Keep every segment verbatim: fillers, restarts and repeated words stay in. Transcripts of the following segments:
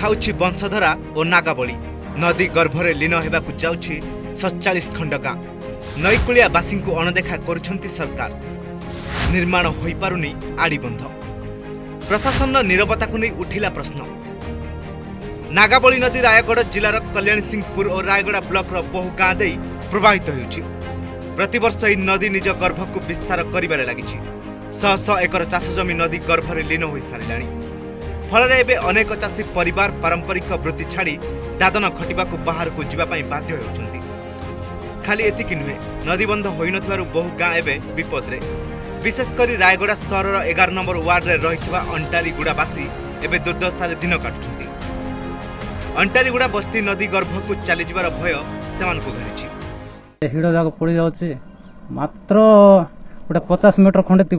खाउछि वंशधरा और नागावली नदी गर्भरे लीन हेबाकु जाउछि सैंतालीस खंड गाँ नईकूलिया बासी को अणदेखा करुछंती सरकार निर्माण होई पारुनी आड़ीबंध प्रशासन नीरवता को नहीं उठिला प्रश्न। नागावली नदी रायगढ़ जिलार कल्याण सिंहपुर और रायगढ़ ब्लॉक बहु गाँ दे प्रवाहित होउछि। प्रतिवर्ष यह नदी निज गर्भ को विस्तार करिबारे लागिछि। शह शह एकर चाष जमी नदी गर्भरे लीन होई सारिलाणी। फल एबे अनेक चाषी परिवार पारंपरिक वृत्ति छाड़ी दादन खटिबाकू बाहर को जीवा पई बाध्य होउछंती। खाली एतिकी नुहे नदीबंध होई नथिबारु बहु गाँ एबे विपद रे। विशेषकर रायगढ़ सहरर एगार नंबर वार्ड रे रहिथिबा अंटालीगुड़ावासी एबे दुर्दशारे दिन काटुछंती। अंटालीगुड़ा बस्ती नदी गर्भ को चली जिबार भय सेमानकु घरिछि। हिड़ जाक पड़ जाऊे मात्र गोटे पचास मीटर खंडे थी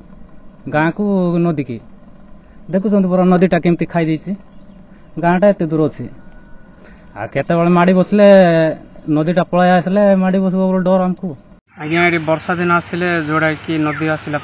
गाँ को नदी की देखुं पूरा नदीटा केमती खाई देछि। गाँटा एत दूर अच्छी आ केत माड़ी बसले नदीटा पलि आसले माड़ी बस डर आमको। आज्ञा ये वर्षा दिन आसिले जोड़ा कि नदी आसला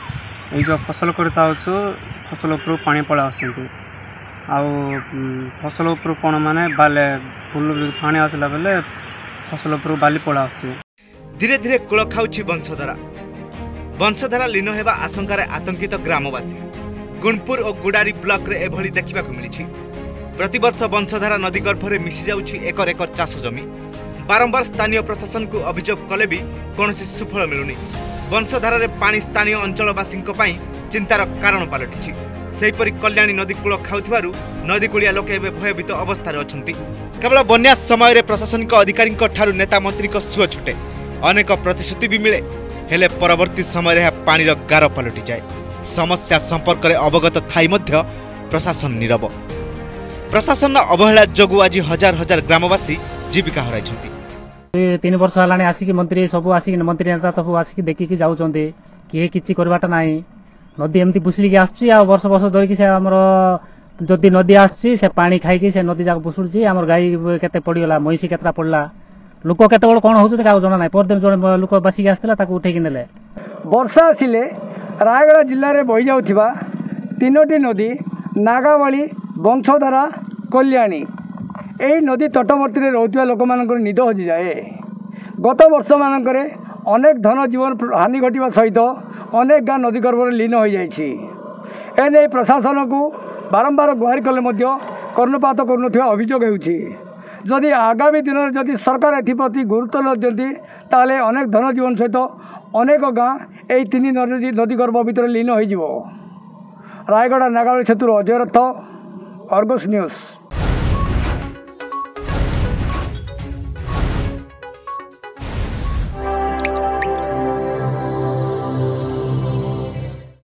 जो फसल करता फसल उपर पानी पड़ा आसुँच आउ फसल उपर कौन माने बाले फुल पानी आसला बेले फसल उपर बाली पड़ा आसुँच। धीरे धीरे कूल खाउछि वंशधरा वंशधारा लीन हेबा आशंकार आतंकित ग्रामवासी। गुणपुर और गुडारी ब्लॉक रे एभली देखिबाकू मिलिछि। प्रतिवर्ष वंशधारा नदी गर्भरे मिसी जाउछि एकर एकर चाष जमी। बारंबार स्थानीय प्रशासन को अभियोग कले भी कौनसी सुफल मिलुनी। वंशधारा रे पानी स्थानीय अंचलवासी चिंतार कारण पलटिछि। सेहीपरि कल्याणी नदी कूल खाउथिबारु नदीकूलिया लोके एबे भयभीत अवस्था अछंती। केवल बन्या समय रे प्रशासनिक अधिकारी ठारू नेता मंत्री को सुଅ छुटे अनेक प्रतिश्रुति भी मिले हेले परवर्ती समय रे पानी रो गार पलटि जाए। समस्या संपर्क रे अवगत थाई मध्य प्रशासन नीरव। प्रशासन अवहेला जोगु आज हजार हजार ग्रामवासी जीविका हराइछंती। तीन वर्ष हलाणी आसिक मंत्री सब आसिक मंत्री नेता सब आसिक देखिकी जाउछंती किए किछि करबाटा नाही। नदी एमती बुसलिकी आसुची आ वर्ष वर्ष धरिकी से हमर जदि नदी आसुची से पानी खाइकी से नदी जाक बुसुची हमर गाई केते पड़ीगला महिषी केतरा पड़ला लोक केते बड़ कोन होउछ का जना नाही। परदिन जने लोक बासिक आसतला ताकू उठेकी नेले। वर्षा आसिले रायगढ़ जिल्ला रे बहि जाउथिबा तीनोटी नदी नागावली वंशधारा कल्याणी एही नदी तटवर्ती रे रहउथिबा लोक मानकर निद हजि जाए। गत वर्ष मानकर अनेक धन जीवन हानि घटिबा सहित अनेक गाँ नदी गर्भरे लीन हो जाइछि। एने प्रशासन को बारंबार गुहारि कले मध्य कर्णपात करुनथिबा अभियोग हेउछि। जदि आगामी दिन में जदि सरकार एप्रति गुरुत्व न दियंती ताले अनेक धन जीवन सहित अनेक गाँ यही तीन नदी नदी गर्भ भितर लीन हो। रायगढ़ नागावली क्षेत्र अजय रथ, अर्गस न्यूज।